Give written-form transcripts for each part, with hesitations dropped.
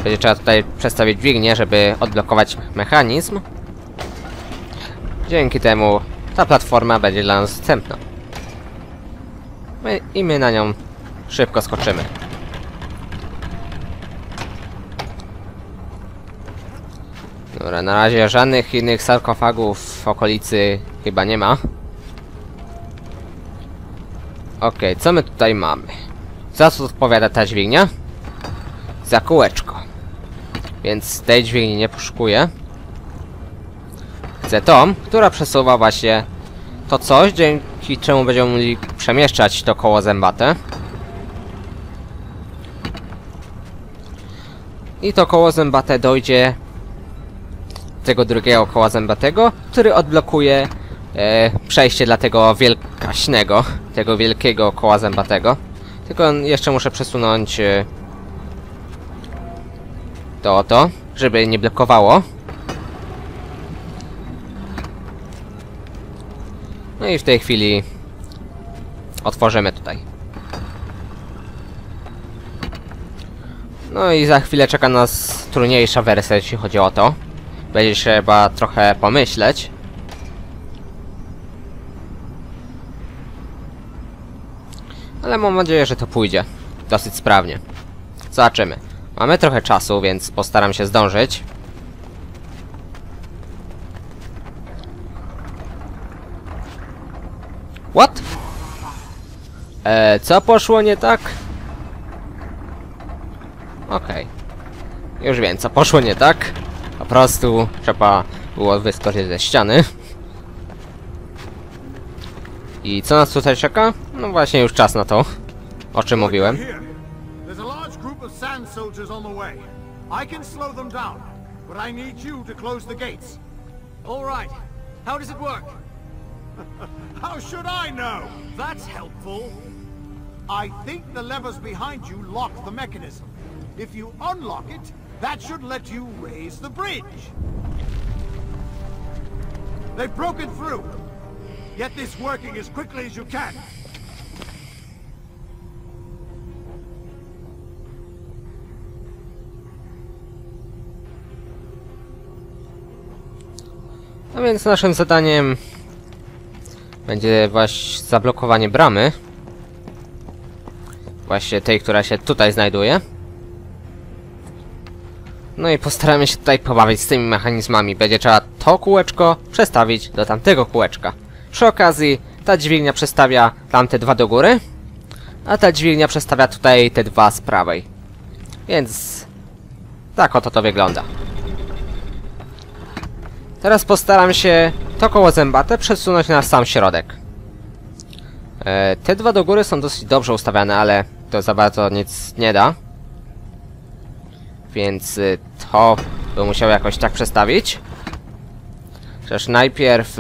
Będzie trzeba tutaj przestawić dźwignię, żeby odblokować mechanizm. Dzięki temu ta platforma będzie dla nas dostępna. I my na nią szybko skoczymy. Dobra, na razie żadnych innych sarkofagów w okolicy chyba nie ma. Okej, co my tutaj mamy? Za co odpowiada ta dźwignia? Za kółeczko. Więc tej dźwigni nie poszukuję. Chcę tą, która przesuwa właśnie to coś, dzięki czemu będziemy mogli przemieszczać to koło zębate. I to koło zębate dojdzie do tego drugiego koła zębatego, który odblokuje przejście dla tego wielkaśnego, tego wielkiego koła zębatego. Tylko jeszcze muszę przesunąć to, żeby nie blokowało. No i w tej chwili otworzymy tutaj. No i za chwilę czeka nas trudniejsza wersja, jeśli chodzi o to. Będzie trzeba trochę pomyśleć. Ale mam nadzieję, że to pójdzie dosyć sprawnie. Zobaczymy. Mamy trochę czasu, więc postaram się zdążyć. What? Co poszło nie tak? Okej. Już wiem, co poszło nie tak. Po prostu trzeba było wyskoczyć ze ściany. I co nas tutaj czeka? No właśnie już czas na to, o czym mówiłem. How should I know? That's helpful. I think the levers behind you lock the mechanism. If you unlock it, that should let you raise the bridge. They've broken through. Get this working as quickly as you can. No więc naszym zadaniem będzie właśnie zablokowanie bramy. Właśnie tej, która się tutaj znajduje. No i postaramy się tutaj pobawić z tymi mechanizmami. Będzie trzeba to kółeczko przestawić do tamtego kółeczka. Przy okazji ta dźwignia przestawia tamte dwa do góry, a ta dźwignia przestawia tutaj te dwa z prawej. Więc tak oto to wygląda. Teraz postaram się to koło zębate przesunąć na sam środek. Te dwa do góry są dosyć dobrze ustawiane, ale to za bardzo nic nie da. Więc to bym musiał jakoś tak przestawić. Przecież najpierw...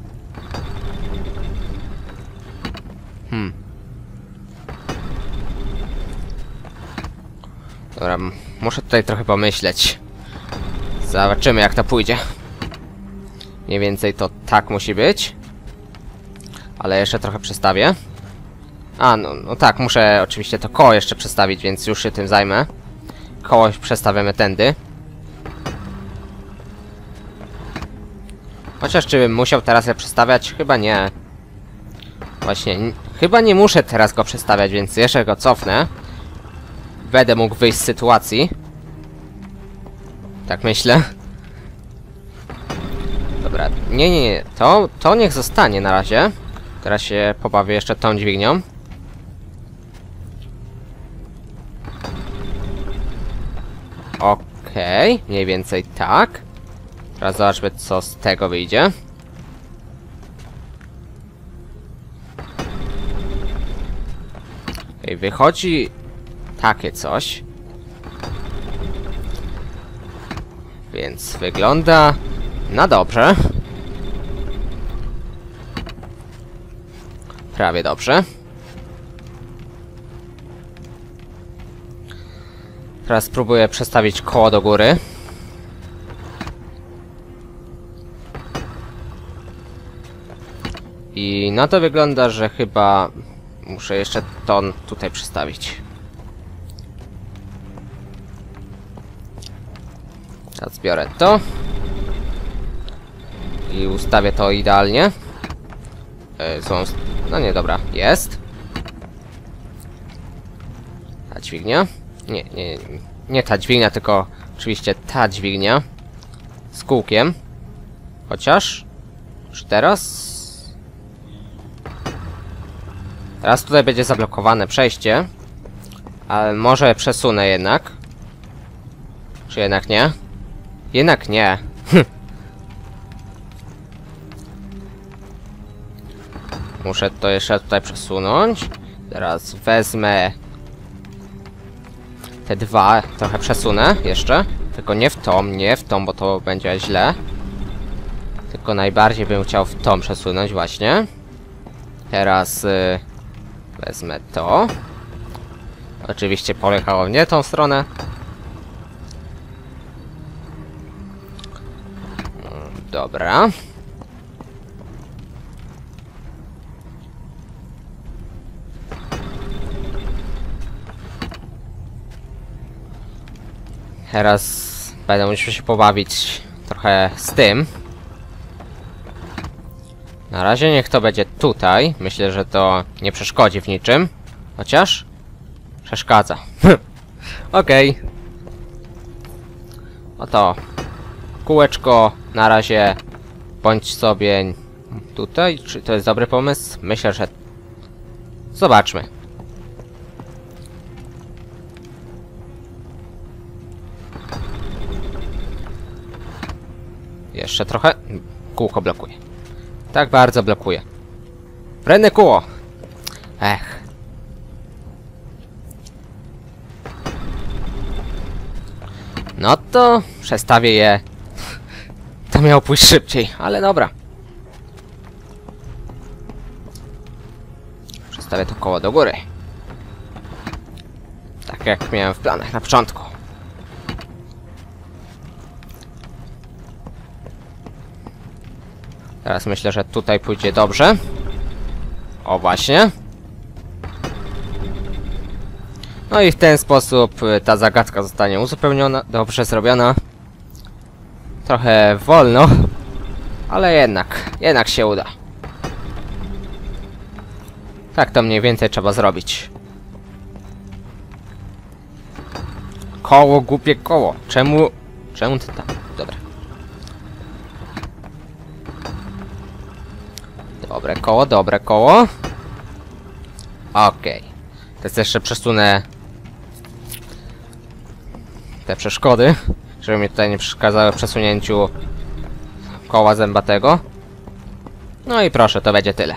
Dobra, muszę tutaj trochę pomyśleć. Zobaczymy, jak to pójdzie. Mniej więcej to tak musi być. Ale jeszcze trochę przestawię. A, no tak, muszę oczywiście to koło jeszcze przestawić, więc już się tym zajmę. Koło przestawiamy tędy. Chociaż czy bym musiał teraz je przestawiać? Chyba nie. Właśnie, chyba nie muszę teraz go przestawiać, więc jeszcze go cofnę. Będę mógł wyjść z sytuacji. Tak myślę. Dobra, nie. To niech zostanie na razie. Teraz się pobawię jeszcze tą dźwignią. Okej, mniej więcej tak. Teraz zobaczmy, co z tego wyjdzie. Okej, wychodzi takie coś. Więc wygląda na dobrze. Prawie dobrze. Teraz spróbuję przestawić koło do góry. I na to wygląda, że chyba muszę jeszcze to tutaj przestawić. Ja zbiorę to. I ustawię to idealnie. No nie, dobra. Jest. Ta dźwignia. Nie ta dźwignia, tylko oczywiście ta dźwignia. Z kółkiem. Chociaż... Czy teraz? Teraz tutaj będzie zablokowane przejście. Ale może przesunę jednak. Czy jednak nie? Jednak nie. Muszę to jeszcze tutaj przesunąć. Teraz wezmę te dwa, trochę przesunę jeszcze. Tylko nie w tą, bo to będzie źle. Tylko najbardziej bym chciał w tą przesunąć właśnie. Teraz wezmę to. Oczywiście polechało mnie tą stronę. Dobra. Teraz będę musiał się pobawić trochę z tym. Na razie niech to będzie tutaj. Myślę, że to nie przeszkodzi w niczym. Chociaż przeszkadza. Okej. Oto kółeczko na razie bądź sobie tutaj. Czy to jest dobry pomysł? Myślę, że... Zobaczmy. Jeszcze trochę. Kółko blokuje. Tak bardzo blokuje. Prędne kóło. Ech. No to przestawię je. To miało pójść szybciej, ale dobra. Przestawię to koło do góry. Tak jak miałem w planach na początku. Teraz myślę, że tutaj pójdzie dobrze. O właśnie. No i w ten sposób ta zagadka zostanie uzupełniona, dobrze zrobiona. Trochę wolno, ale jednak się uda. Tak to mniej więcej trzeba zrobić. Koło, głupie koło. Czemu ty tam? Dobra. Dobre koło. Okej. Teraz jeszcze przesunę te przeszkody, żeby mi tutaj nie przeszkadzały w przesunięciu koła zębatego. No i proszę, to będzie tyle.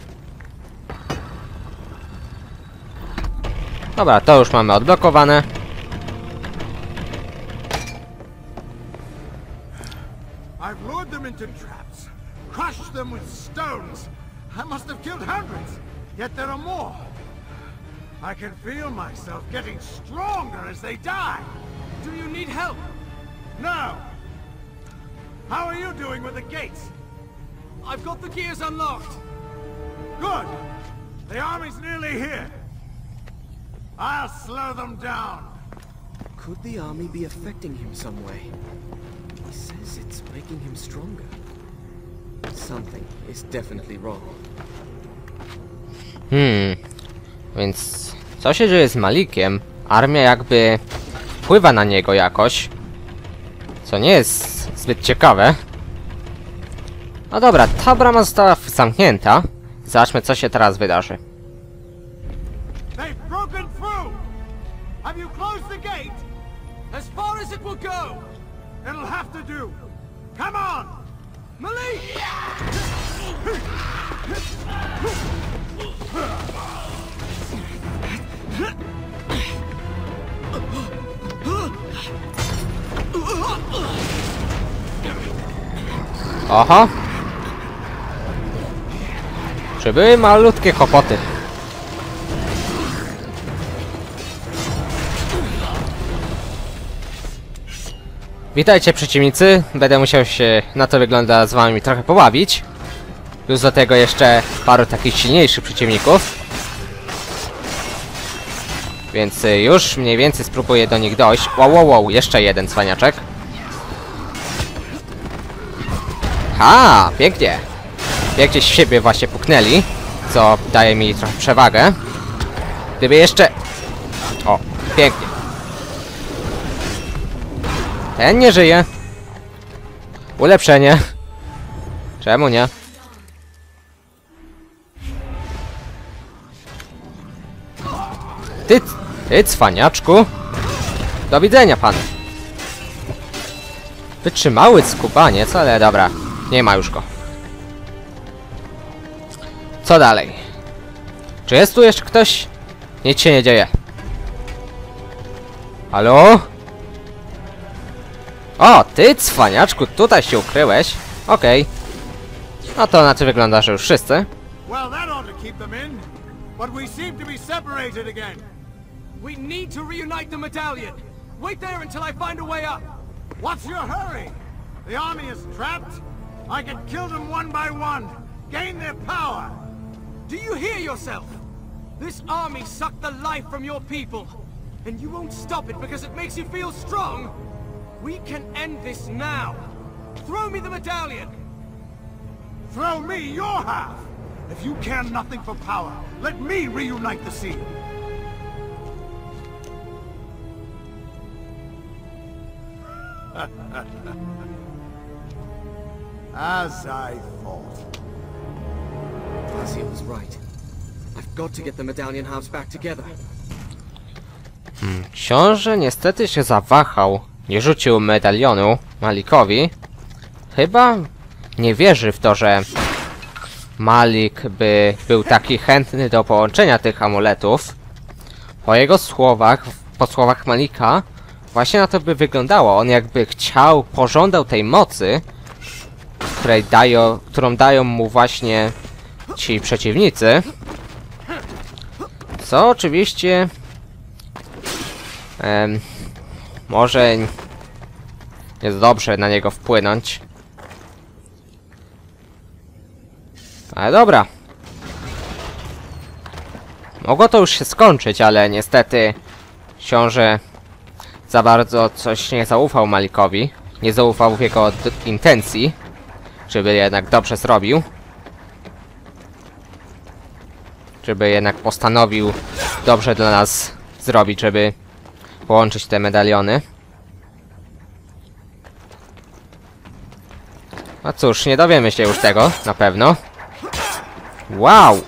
Dobra, to już mamy odblokowane. I've lured them into traps, crushed them with stones. I must have killed hundreds, yet there are more. I can feel myself getting stronger as they die. Do you need help? No. How are you doing with the gates? I've got the gears unlocked. Good. The army's nearly here. I'll slow them down. Could the army be affecting him some way? He says it's making him stronger. Something is definitely wrong. Więc co się dzieje z Malikiem? Armia jakby wpływa na niego jakoś. Co nie jest zbyt ciekawe. No dobra, ta brama została zamknięta. Zobaczmy, co się teraz wydarzy. They've broken through. Have you closed the gate? As far as it will go. It'll have to do. Come on, Malik! Oho! Przybyły malutkie kłopoty. Witajcie przeciwnicy, będę musiał się, na to wygląda, z wami trochę pobawić. Plus do tego jeszcze paru takich silniejszych przeciwników. Więc już mniej więcej spróbuję do nich dojść. Wow, jeszcze jeden cwaniaczek. Ha! Pięknie! Pięknie z siebie właśnie puknęli, co daje mi trochę przewagę. Gdyby jeszcze... O, pięknie. Ten nie żyje. Ulepszenie. Czemu nie? Ty cwaniaczku. Do widzenia pan. Wytrzymały skubaniec, ale dobra. Nie ma już go. Co dalej? Czy jest tu jeszcze ktoś? Nic się nie dzieje. Halo? O, ty cwaniaczku, tutaj się ukryłeś. Okej. No to na to wygląda, że już wszyscy. Well, that ought to keep them in. But we seem to be separated again. We need to reunite the medallion. Wait there until I find a way up. What's your hurry? The army is trapped. I can kill them one by one. Gain their power. Do you hear yourself? This army sucked the life from your people. And you won't stop it because it makes you feel strong. We can end this now. Throw me the medallion. Throw me your half. If you care nothing for power, let me reunite the seal. As I thought. Basil was right. I've got to get the medallion halves back together. Książę niestety się zawahał. Nie rzucił medalionu Malikowi. Chyba nie wierzy w to, że Malik by był taki chętny do połączenia tych amuletów. Po jego słowach, po słowach Malika, właśnie na to by wyglądało. On jakby chciał, pożądał tej mocy, którą dają mu właśnie ci przeciwnicy. Co oczywiście może jest dobrze na niego wpłynąć. Ale dobra. Mogło to już się skończyć, ale niestety książę za bardzo coś nie zaufał Malikowi. Nie zaufał w jego intencji, żeby jednak dobrze zrobił. Żeby jednak postanowił dobrze dla nas zrobić, żeby połączyć te medaliony. No cóż, nie dowiemy się już tego, na pewno. Wow!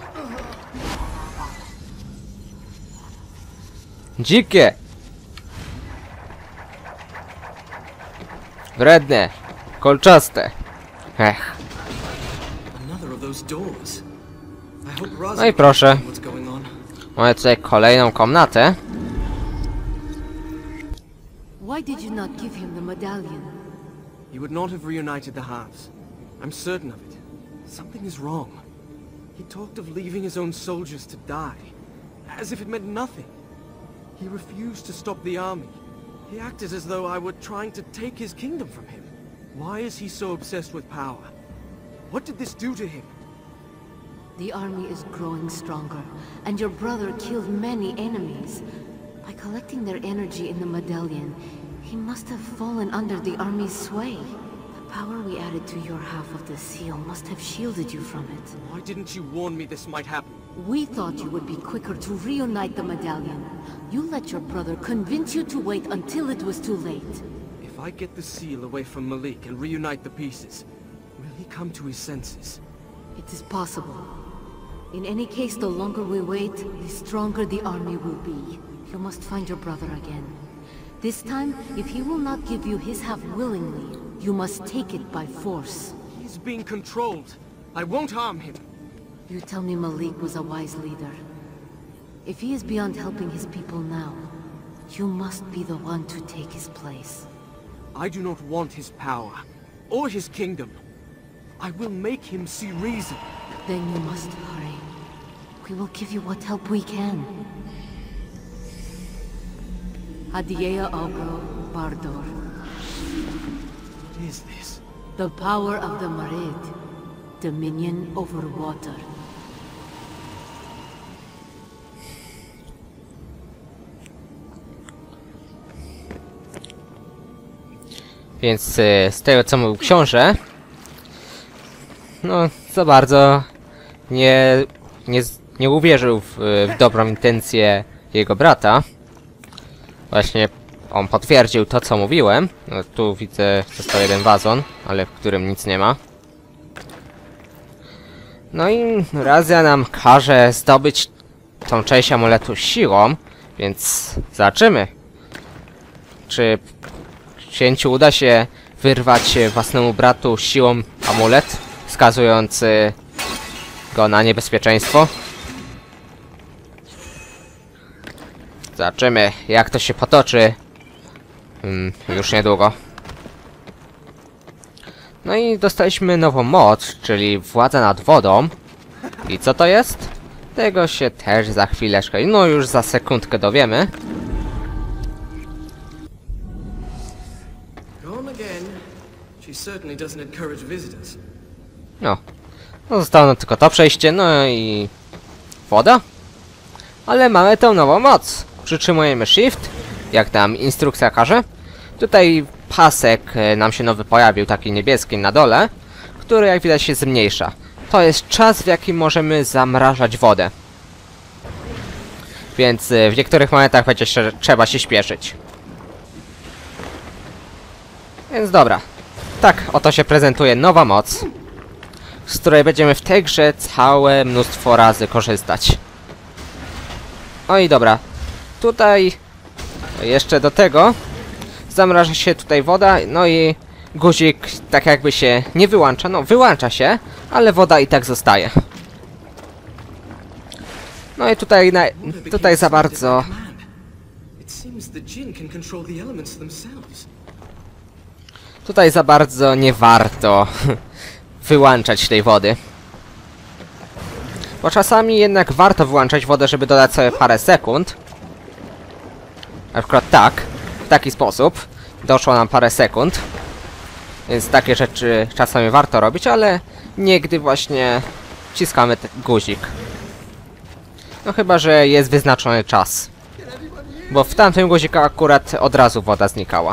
Dzikie! Wredne! Kolczaste! Ech. Another of those doors. I hope Razi No i proszę. what's going on. Mamy tutaj kolejną komnatę. Why did you not give him the medallion? He would not have reunited the halves. I'm certain of it. Something is wrong. He talked of leaving his own soldiers to die, as if it meant nothing. He refused to stop the army. He acted as though I were trying to take his kingdom from him. Why is he so obsessed with power? What did this do to him? The army is growing stronger, and your brother killed many enemies. By collecting their energy in the medallion, he must have fallen under the army's sway. The power we added to your half of the seal must have shielded you from it. Why didn't you warn me this might happen? We thought you would be quicker to reunite the medallion. You let your brother convince you to wait until it was too late. If I get the seal away from Malik and reunite the pieces, will he come to his senses? It is possible. In any case, the longer we wait, the stronger the army will be. You must find your brother again. This time, if he will not give you his half willingly, you must take it by force. He's being controlled. I won't harm him. You tell me Malik was a wise leader. If he is beyond helping his people now, you must be the one to take his place. I do not want his power, or his kingdom. I will make him see reason. Then you must hurry. We will give you what help we can. Adiea Ogro Bardor. What is this? The power of the Marid. Dominion over water. Więc z tego co mówił książę, no, za bardzo nie uwierzył w dobrą intencję jego brata. Właśnie on potwierdził to, co mówiłem. No, tu widzę, został jeden wazon, ale w którym nic nie ma. No i Razja nam każe zdobyć tą część amuletu siłą, więc zobaczymy, czy księciu uda się wyrwać własnemu bratu siłą amulet, wskazujący go na niebezpieczeństwo. Zobaczymy, jak to się potoczy już niedługo. No i dostaliśmy nową moc, czyli władzę nad wodą. I co to jest? Tego się też za chwileczkę, no już za sekundkę dowiemy. Gone again. She certainly doesn't encourage visitors. No zostało nam tylko to przejście, no i woda. Ale mamy tą nową moc. Przytrzymujemy Shift, jak nam instrukcja każe. Tutaj pasek nam się nowy pojawił, taki niebieski na dole, który jak widać się zmniejsza. To jest czas, w jakim możemy zamrażać wodę. Więc w niektórych momentach będzie trzeba się śpieszyć. Więc dobra. Tak oto się prezentuje nowa moc, z której będziemy w tej grze całe mnóstwo razy korzystać. No i dobra. Tutaj jeszcze do tego zamraża się tutaj woda, no i guzik tak jakby się nie wyłącza. No wyłącza się, ale woda i tak zostaje. No i tutaj za bardzo... Tutaj za bardzo nie warto wyłączać tej wody. Bo czasami jednak warto wyłączać wodę, żeby dodać sobie parę sekund. Na przykład tak, w taki sposób. Doszło nam parę sekund. Więc takie rzeczy czasami warto robić, ale nie gdy właśnie wciskamy ten guzik. No chyba, że jest wyznaczony czas. Bo w tamtym guziku akurat od razu woda znikała.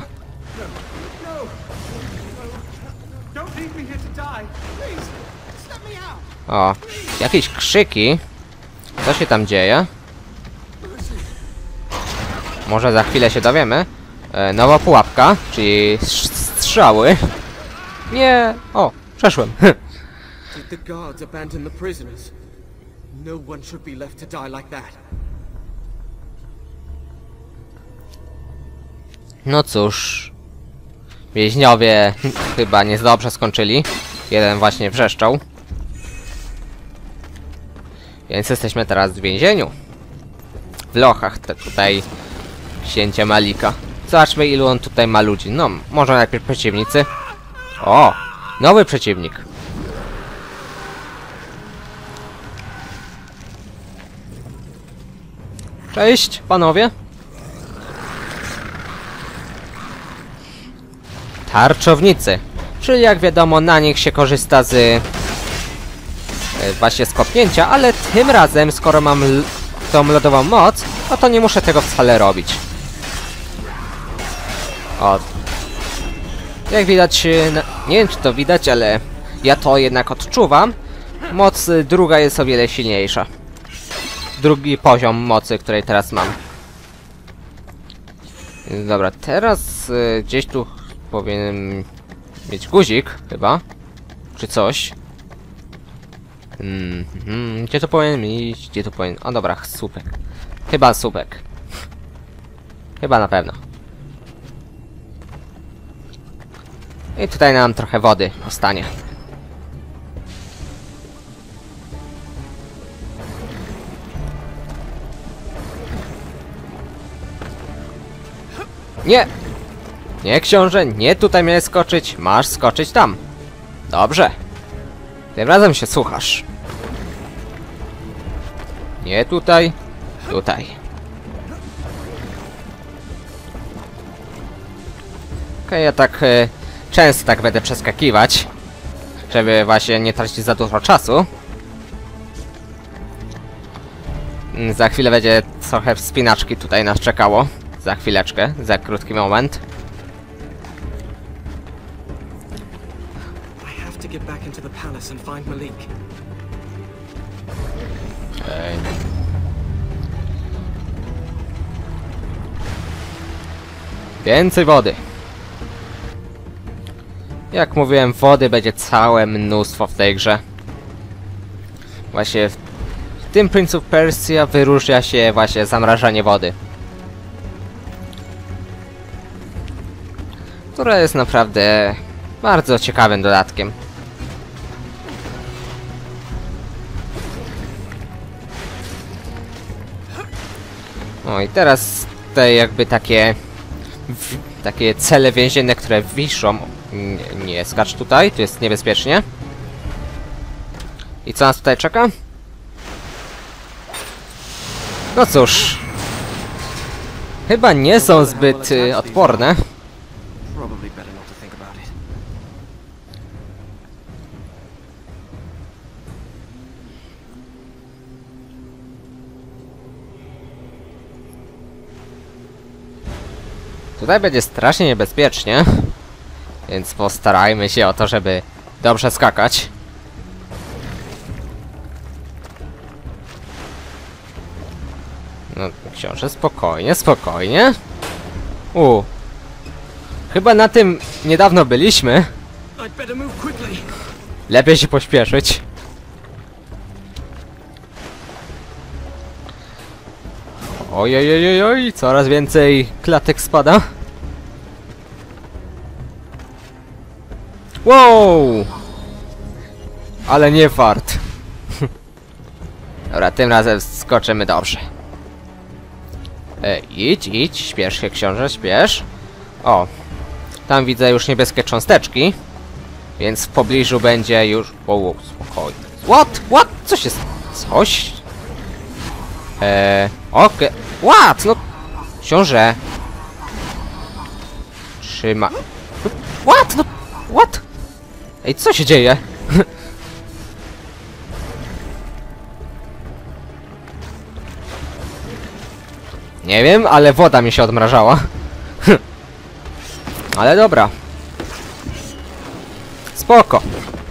O, jakieś krzyki. Co się tam dzieje? Może za chwilę się dowiemy. Nowa pułapka, czyli strzały. Nie! O, przeszłem. Did the guards abandon the prisoners? No one should be left to die like that. No cóż. Więźniowie chyba nie dobrze skończyli. Jeden właśnie wrzeszczał. Więc jesteśmy teraz w więzieniu. W lochach tutaj księcia Malika. Zobaczmy, ilu on tutaj ma ludzi. No, może najpierw przeciwnicy. O! Nowy przeciwnik. Cześć, panowie. Tarczownicy. Czyli jak wiadomo, na nich się korzysta z właśnie z kopnięcia, ale tym razem, skoro mam tą lodową moc, no to nie muszę tego wcale robić. O. Jak widać, nie wiem czy to widać, ale ja to jednak odczuwam. Moc druga jest o wiele silniejsza. Drugi poziom mocy, której teraz mam. Dobra, teraz gdzieś tu powinienem mieć guzik, chyba. Czy coś. Gdzie to powinien iść? Gdzie to powinien... O dobra, słupek. Chyba słupek. Chyba na pewno. I tutaj nam trochę wody ostanie. Nie! Nie, książę, nie tutaj miałeś skoczyć. Masz skoczyć tam. Dobrze. Tym razem się słuchasz. Nie tutaj. Tutaj. Okej, ja tak często tak będę przeskakiwać, żeby właśnie nie tracić za dużo czasu. Za chwilę będzie trochę wspinaczki tutaj nas czekało. Za chwileczkę, za krótki moment. get back into the palace and find Malik. Ej. Więcej wody. Jak mówiłem, wody będzie całe mnóstwo w tej grze. Właśnie w tym Prince of Persia wyróżnia się właśnie zamrażanie wody. Które jest naprawdę bardzo ciekawym dodatkiem. No i teraz te jakby takie cele więzienne, które wiszą. Nie skacz tutaj, tu jest niebezpiecznie. I co nas tutaj czeka? No cóż. Chyba nie są zbyt odporne. Probably better not to think about it. Tutaj będzie strasznie niebezpiecznie. Więc postarajmy się o to, żeby dobrze skakać. No, książę, spokojnie, spokojnie. Chyba na tym niedawno byliśmy. I'd better move quickly. Lepiej się pośpieszyć. Ojojojoj, coraz więcej klatek spada. Wow! Ale nie fart. Dobra, tym razem skoczymy dobrze. Idź, śpiesz się, książę, śpiesz. O, tam widzę już niebieskie cząsteczki. Więc w pobliżu będzie już... Wow, spokojnie. What? Co się... Coś? Okej. What? No... Książę. Trzyma... What? No... What? Ej, co się dzieje? Nie wiem, ale woda mi się odmrażała. Ale dobra. Spoko.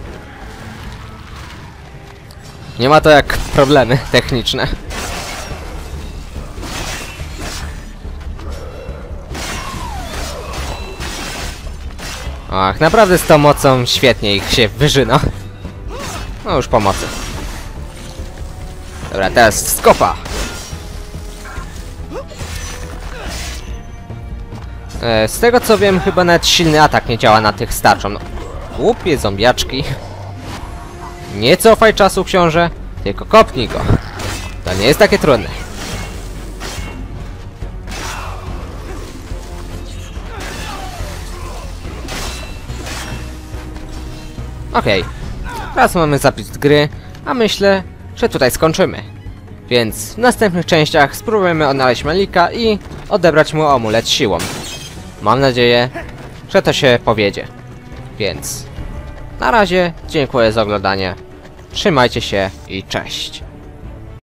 Nie ma to jak problemy techniczne. Ach, naprawdę z tą mocą świetnie ich się wyżyna. No już pomocy. Dobra, teraz skopa. Z tego co wiem, chyba nawet silny atak nie działa na tych starczą. No, głupie zombiaczki. Nie cofaj czasu, książę, tylko kopnij go. To nie jest takie trudne. Okej. Teraz mamy zapis gry, a myślę, że tutaj skończymy. Więc w następnych częściach spróbujemy odnaleźć Malika i odebrać mu amulet siłą. Mam nadzieję, że to się powiedzie. Więc na razie dziękuję za oglądanie. Trzymajcie się i cześć.